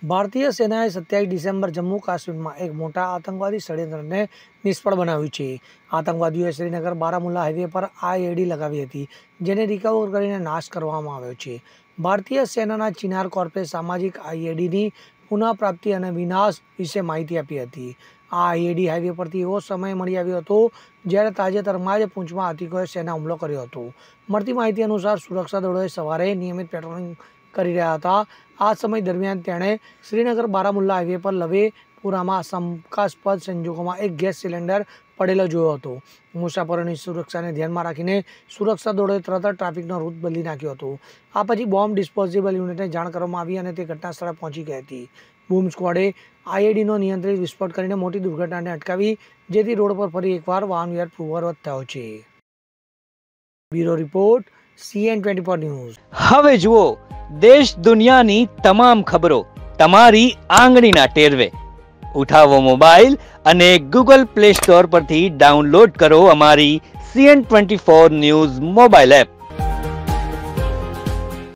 ભારતીય સેનાએ 27 ડિસેમ્બર જમ્મુ કાશ્મીરમાં એક મોટા આતંકવાદી ષડયંત્રને નિષ્ફળ બનાવ્યું છે. આતંકવાદીઓએ શ્રીનગર બારામુલ્લા હાઈવે પર આઈઈડી લગાવી હતી, જેને રિકવર કરીને નાશ કરવામાં આવ્યો છે. ભારતીય સેનાના ચિનાર કોર્પ્સે સામાજિક આઈઈડીની પુનઃપ્રાપ્તિ અને વિનાશ વિશે માહિતી આપી હતી. આ આઈઈડી હાઈવે પરથી એવો સમય મળી આવ્યો હતો જ્યારે તાજેતરમાં જ પૂંછમાં આતંકીઓએ સેના હુમલો કર્યો હતો. મળતી માહિતી અનુસાર સુરક્ષા દળોએ સવારે નિયમિત પેટ્રોલિંગ કરી રહ્યા હતા. આ સમય દરમિયાન તેણે શ્રીનગર બારામુલ્લા હાઈવે પર લવેપુરામાં શંકાસ્પદ સંજોગોમાં એક ગેસ સિલિન્ડર પડેલો જોયો હતો. મુસાફરોની સુરક્ષાને ધ્યાનમાં રાખીને સુરક્ષા દળોએ તરત જ ટ્રાફિકનો રૂટ બદલી નાખ્યો હતો. આ પછી બોમ્બ ડિસ્પોઝેબલ યુનિટને જાણ કરવામાં આવી અને તે ઘટના સ્થળે પહોંચી ગઈ હતી. બૂમ સ્ક્વોડે આઈઈડીનો નિયંત્રિત વિસ્ફોટ કરીને મોટી દુર્ઘટનાને અટકાવી, જેથી રોડ પર ફરી એકવાર વાહન વ્યવહાર પૂર્વવત થયો છે. Bureau report, CN24 news. હવે જુઓ દેશ દુનિયાની તમામ ખબરો તમારી આંગળીના ટેરવે. ઉઠાવો મોબાઈલ અને Google Play Store પરથી ડાઉનલોડ કરો અમારી CN24 ન્યૂઝ મોબાઈલ એપ.